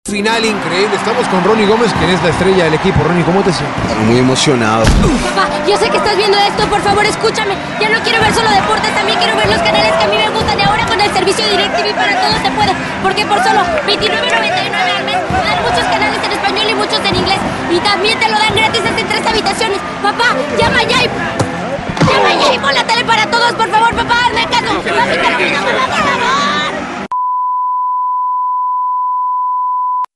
Final increíble, estamos con Ronnie Gómez, quien es la estrella del equipo. Ronnie, ¿cómo te sientes? Muy emocionado. Papá, yo sé que estás viendo esto, por favor escúchame. Ya no quiero ver solo deportes, también quiero ver los canales que a mí me gustan. Y ahora con el servicio DirecTV para todos se puede, porque por solo $29.99 al mes te dan muchos canales en español y muchos en inglés. Y también te lo dan gratis hasta en 3 habitaciones. Papá, llama ya y pon la tele para todos, por favor, papá, hazme caso. Papi, te lo pido, papá, por favor.